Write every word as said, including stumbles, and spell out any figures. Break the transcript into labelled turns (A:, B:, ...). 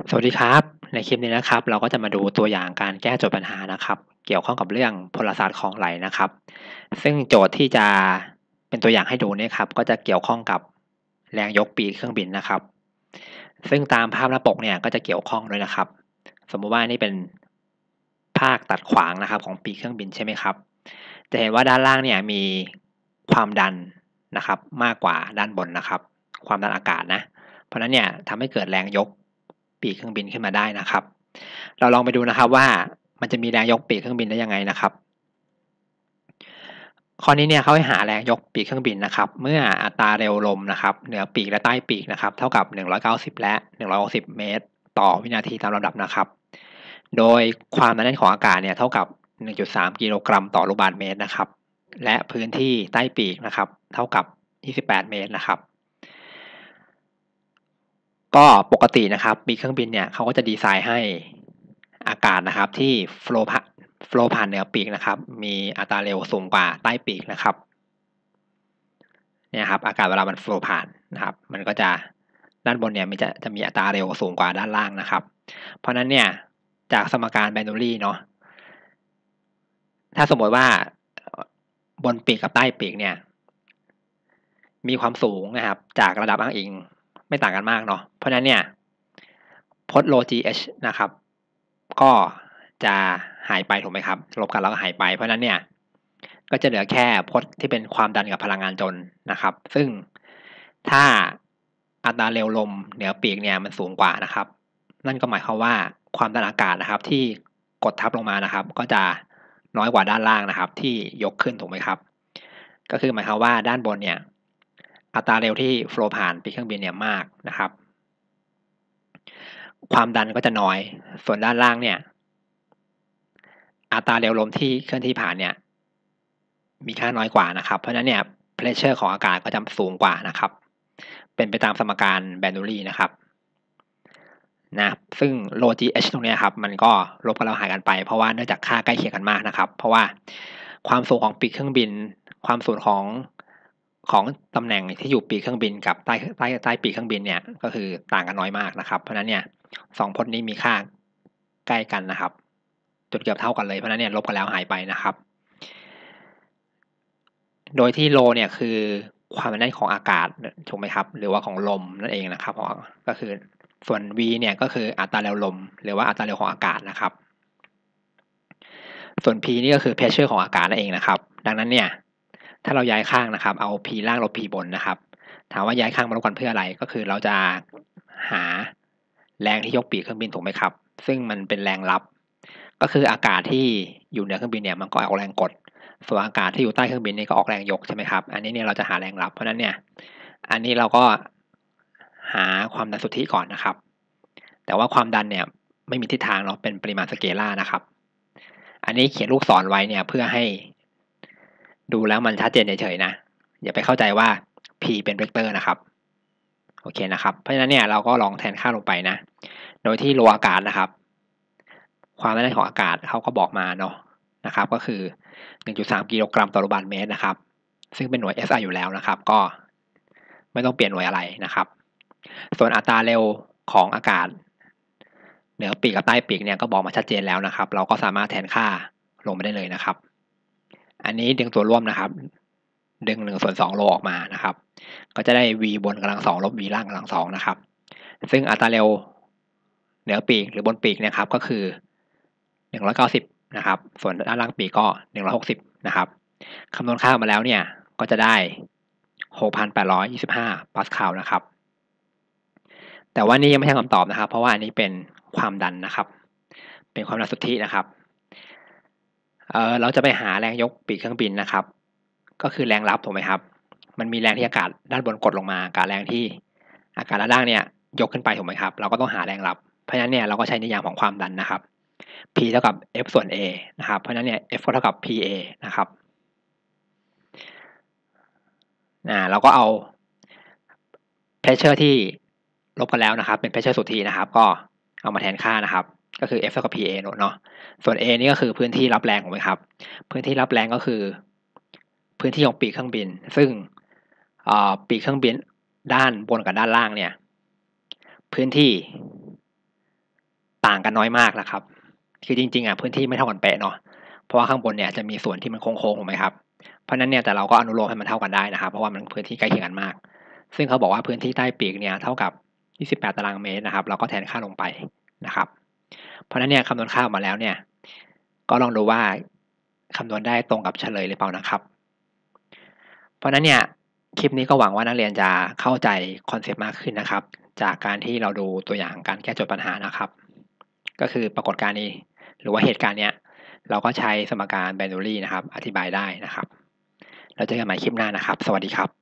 A: สวัสดีครับในคลิปนี้นะครับเราก็จะมาดูตัวอย่างการแก้โจทย์ปัญหานะครับเกี่ยวข้องกับเรื่องพลศาสตร์ของไหลนะครับซึ่งโจทย์ที่จะเป็นตัวอย่างให้ดูเนี่ยครับก็จะเกี่ยวข้องกับแรงยกปีกเครื่องบินนะครับซึ่งตามภาพหน้าปกเนี่ยก็จะเกี่ยวข้องด้วยนะครับสมมุติว่านี่เป็นภาคตัดขวางนะครับของปีกเครื่องบินใช่ไหมครับจะเห็นว่าด้านล่างเนี่ยมีความดันนะครับมากกว่าด้านบนนะครับความดันอากาศนะ เพราะฉะนั้นเนี่ยทำให้เกิดแรงยกปีกเครื่องบินขึ้นมาได้นะครับเราลองไปดูนะครับว่ามันจะมีแรงยกปีกเครื่องบินได้ยังไงนะครับข้อนี้เนี่ยเขาให้หาแรงยกปีกเครื่องบินนะครับเมื่ออัตราเร็วลมนะครับเหนือปีกและใต้ปีกนะครับเท่ากับหนึ่งร้อยเก้าสิบและหนึ่งร้อยหกสิบเมตรต่อวินาทีตามลำดับนะครับโดยความหนาแน่นของอากาศเนี่ยเท่ากับหนึ่งจุดสามกิโลกรัมต่อลูกบาศก์เมตรนะครับและพื้นที่ใต้ปีกนะครับเท่ากับยี่สิบแปดเมตรนะครับ ก็ปกตินะครับปีกเครื่องบินเนี่ยเขาก็จะดีไซน์ให้อากาศนะครับที่โฟลว์ผ่านโฟลว์ผ่านเหนือปีกนะครับมีอัตราเร็วสูงกว่าใต้ปีกนะครับเนี่ยครับอากาศเวลามันโฟลว์ผ่านนะครับมันก็จะด้านบนเนี่ยมันจะจะมีอัตราเร็วสูงกว่าด้านล่างนะครับเพราะฉะนั้นเนี่ยจากสมการ Bernoulli เนาะถ้าสมมติว่าบนปีกกับใต้ปีกเนี่ยมีความสูงนะครับจากระดับอ้างอิงไม่ต่างกันมากเนาะเพราะฉะนั้นเนี่ย พจน์ rho gh นะครับก็จะหายไปถูกไหมครับลบกันแล้วก็หายไปเพราะฉะนั้นเนี่ยก็จะเหลือแค่พจน์ที่เป็นความดันกับพลังงานจนนะครับซึ่งถ้าอัตราเร็วลมเหนือปีกเนี่ยมันสูงกว่านะครับนั่นก็หมายความว่าความดันอากาศนะครับที่กดทับลงมานะครับก็จะน้อยกว่าด้านล่างนะครับที่ยกขึ้นถูกไหมครับก็คือหมายความว่าด้านบนเนี่ยอัตราเร็วที่โฟลว์ผ่านปีกเครื่องบินเนี่ยมากนะครับ ความดันก็จะน้อย ส่วนด้านล่างเนี่ยอัตราเร็วลมที่เคลื่อนที่ผ่านเนี่ยมีค่าน้อยกว่านะครับ เพราะฉะนั้นเนี่ย pressure ของอากาศก็จะสูงกว่านะครับ เป็นไปตามสมการ Bernoulli นะครับนะซึ่ง rho gh ตรงนี้ครับมันก็ลบกันแล้วหารกันไปเพราะว่าเนื่องจากค่าใกล้เคียงกันมากนะครับ เพราะว่าความสูงของปีกเครื่องบินความสูงของของตำแหน่งที่อยู่ปีกเครื่องบินกับใต้ใต้ใต้ปีกเครื่องบินเนี่ยก็คือต่างกันน้อยมากนะครับเพราะฉะนั้นเนี่ยสองพจน์นี้มีค่าใกล้กันนะครับจนเกือบเท่ากันเลยเพราะฉะนั้นเนี่ยลบกันแล้วหายไปนะครับโดยที่โลเนี่ยคือความหนาแน่นของอากาศถูกไหมครับหรือว่าของลมนั่นเองนะครับก็คือส่วน v เนี่ยก็คืออัตราเร็วลมหรือว่าอัตราเร็วของอากาศนะครับส่วน p นี่ก็คือ pressure ของอากาศนั่นเองนะครับดังนั้นเนี่ยถ้าเราย้ายข้างนะครับเอา p ล่างลบ p บนนะครับถามว่าย้ายข้างมาลบกันเพื่ออะไรก็คือเราจะหาแรงที่ยกปีกเครื่องบินถูกไหมครับซึ่งมันเป็นแรงรับก็คืออากาศที่อยู่เหนือเครื่องบินเนี่ยมันก็ออกแรงกดส่วนอากาศที่อยู่ใต้เครื่องบินนี่ก็ออกแรงยกใช่ไหมครับอันนี้เนี่ยเราจะหาแรงรับเพราะฉะนั้นเนี่ยอันนี้เราก็หาความดันสุทธิก่อนนะครับแต่ว่าความดันเนี่ยไม่มีทิศทางเนาะเป็นปริมาณสเกลาร์นะครับอันนี้เขียนลูกศรไว้เนี่ยเพื่อให้ดูแล้วมันชัดเจนเฉยๆนะอย่าไปเข้าใจว่า p เป็นเวกเตอร์นะครับโอเคนะครับเพราะฉะนั้นเนี่ยเราก็ลองแทนค่าลงไปนะโดยที่โลอากาศนะครับความหนาแน่นของอากาศเขาก็บอกมาเนาะนะครับก็คือ หนึ่งจุดสาม กิโลกรัมต่อลูกบาศก์เมตรนะครับซึ่งเป็นหน่วย เอส ไอ อยู่แล้วนะครับก็ไม่ต้องเปลี่ยนหน่วยอะไรนะครับส่วนอัตราเร็วของอากาศเหนือปีกกับใต้ปีกเนี่ยก็บอกมาชัดเจนแล้วนะครับเราก็สามารถแทนค่าลงไปได้เลยนะครับอันนี้ดึงตัวร่วมนะครับดึงหนึ่งส่วนสองโลออกมานะครับก็จะได้ v บนกำลังสองลบ v ล่างกำลังสองนะครับซึ่งอัตราเร็วเหนือปีกหรือบนปีกเนี่ยครับก็คือหนึ่งร้อยเก้าสิบนะครับส่วนด้านล่างปีกก็หนึ่งร้อยหกสิบนะครับคำนวณค่ามาแล้วเนี่ยก็จะได้ หกพันแปดร้อยยี่สิบห้า ปาสคาลนะครับแต่ว่านี่ยังไม่ใช่คำตอบนะครับเพราะว่าอันนี้เป็นความดันนะครับเป็นความดันสุทธินะครับเอ่อเราจะไปหาแรงยกปีกเครื่องบินนะครับก็คือแรงรับถูกไหมครับมันมีแรงที่อากาศด้านบนกดลงมากับแรงที่อากาศด้านล่างเนี่ยยกขึ้นไปถูกไหมครับเราก็ต้องหาแรงรับเพราะฉะนั้นเนี่ยเราก็ใช้นิยามของความดันนะครับ P เท่ากับ F ส่วน A นะครับเพราะฉะนั้นเนี่ย F ก็เท่ากับ พี เอ นะครับอ่าเราก็เอา pressure ที่ลบกันแล้วนะครับเป็น pressure สุทธินะครับก็เอามาแทนค่านะครับก็คือ F เท่ากับ พี เอ เนาะส่วน A นี่ก็คือพื้นที่รับแรงถูกไหมครับพื้นที่รับแรงก็คือพื้นที่ของปีกเครื่องบินซึ่งปีกเครื่องบินด้านบนกับด้านล่างเนี่ยพื้นที่ต่างกันน้อยมากนะครับ คือจริง ๆ อะพื้นที่ไม่เท่ากันเป๊ะเนาะ เพราะว่าข้างบนเนี่ยจะมีส่วนที่มันโค้ง ๆ ถูกไหมครับ เพราะฉะนั้นเนี่ย แต่เราก็อนุโลมให้มันเท่ากันได้นะครับ เพราะว่ามันพื้นที่ใกล้เคียงกันมาก ซึ่งเขาบอกว่าพื้นที่ใต้ปีกเนี่ยเท่ากับ ยี่สิบแปด ตารางเมตรนะครับ เราก็แทนค่าลงไปนะครับ เพราะฉะนั้นเนี่ยคำนวณค่าออกมาแล้วเนี่ย ก็ลองดูว่าคำนวณได้ตรงกับเฉลยหรือเปล่านะครับ เพราะฉะนั้นเนี่ยคลิปนี้ก็หวังว่านักเรียนจะเข้าใจคอนเซปต์มากขึ้นนะครับ จากการที่เราดูตัวอย่างการแก้โจทย์ปัญหานะครับ ก็คือปรากฏการณ์นี้ หรือว่าเหตุการณ์เนี้ย เราก็ใช้สมการ Bernoulli นะครับ อธิบายได้นะครับ แล้วเจอกันใหม่คลิปหน้านะครับ สวัสดีครับ